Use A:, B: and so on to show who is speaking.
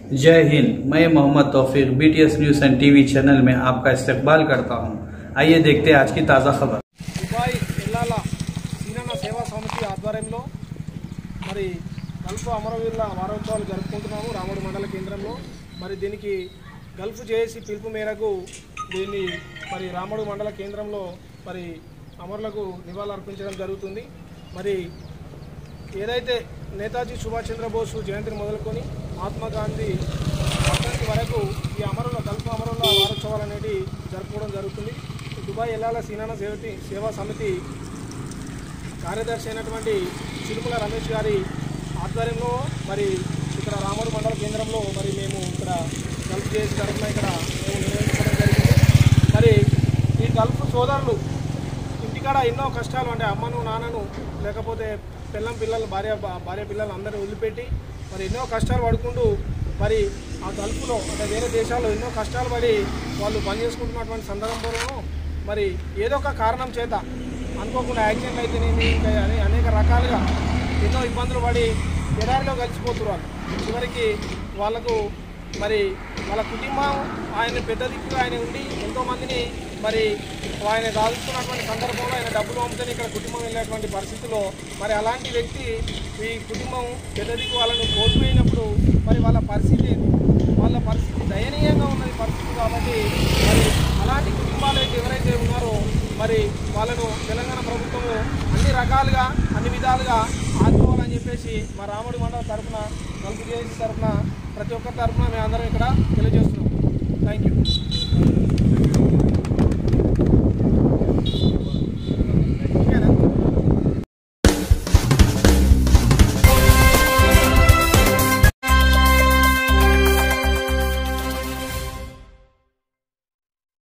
A: जय हिंद। मैं Mohammad Taufiq BTS news and TV channel में आपका इस्तकबाल करता हूं। आइए देखते हैं आज की ताज़ा खबर।
B: దుబాయ్ జిల్లాల సీనన్న సేవా సమితి ఆధ్వర్యంలో మరి గల్ఫ్ అమరవీరుల వారోత్సవాలు జరుపుకుంటున్నాము రాముడు మండల కేంద్రంలో। మరి దీనికి గల్ఫ్ జేఏసీ పిలుపు మేరకు దీన్ని మరి రాముడు మండల కేంద్రంలో మరి అమరులకు నివాళులు అర్పించడం జరుగుతుంది। మరి ఏదైతే నేతాజీ సుభాష్ చంద్రబోస్ జయంతిని మొదలుకొని మహాత్మా గాంధీ వర్ధంతి వరకు ఈ గల్ఫ్ అమరుల వారోత్సవాలు అనేది జరుపుకోవడం జరుగుతుంది। దుబాయ్ ఎల్లాల సీనన్న సేవా సమితి కార్యదర్శి అయినటువంటి చిలుముల రమేష్ గారి ఆధ్వర్యంలో మరి ఇక్కడ రాముడు మండల కేంద్రంలో మరి మేము ఇక్కడ గల్ఫ్ జేఏసీ తరఫున ఇక్కడ మేము నిర్వహించడం జరిగింది। మరి ఈ గల్ఫ్ సోదరులు ఇంటికాడ ఎన్నో కష్టాలు అంటే అమ్మను నాన్నను లేకపోతే పిల్లలు భార్య పిల్లలు అందరినీ వదిలిపెట్టి మరి ఎన్నో కష్టాలు పడుకుంటూ మరి ఆ గల్ఫ్లో అంటే వేరే దేశాల్లో ఎన్నో కష్టాలు పడి వాళ్ళు పని చేసుకుంటున్నటువంటి సందర్భంలో మరి ఏదో ఒక కారణం చేత అనుకోకుండా యాక్సిడెంట్ అయితేనేమి ఇంకా అనేక రకాలుగా ఎన్నో ఇబ్బందులు పడి ఎడారిలో కలిసిపోతున్నారు। చివరికి వాళ్ళకు మరి వాళ్ళ కుటుంబం ఆయన పెద్ద దిక్కుగా ఆయన ఉండి ఎంతోమందిని మరి ఆయన దాచుకున్నటువంటి సందర్భంలో ఆయన డబ్బులు అమ్ముతేనే ఇక్కడ కుటుంబం వెళ్ళేటువంటి పరిస్థితుల్లో మరి అలాంటి వ్యక్తి ఈ కుటుంబం పెద్ద దిక్కు వాళ్ళను కోల్పోయినప్పుడు మరి వాళ్ళ పరిస్థితి దయనీయంగా ఉన్నది పరిస్థితి। కాబట్టి మరి అలాంటి కుటుంబాలు ఎవరైతే ఉన్నారో మరి వాళ్ళను తెలంగాణ ప్రభుత్వం అన్ని రకాలుగా అన్ని విధాలుగా ఆదుకోవాలని చెప్పేసి మా రాముడి మండలం తరఫున గల్ఫ్ జేఏసీ తరఫున ప్రతి ఒక్కరి తరఫున మేము అందరం ఇక్కడ తెలియజేస్తున్నాం। Thank you.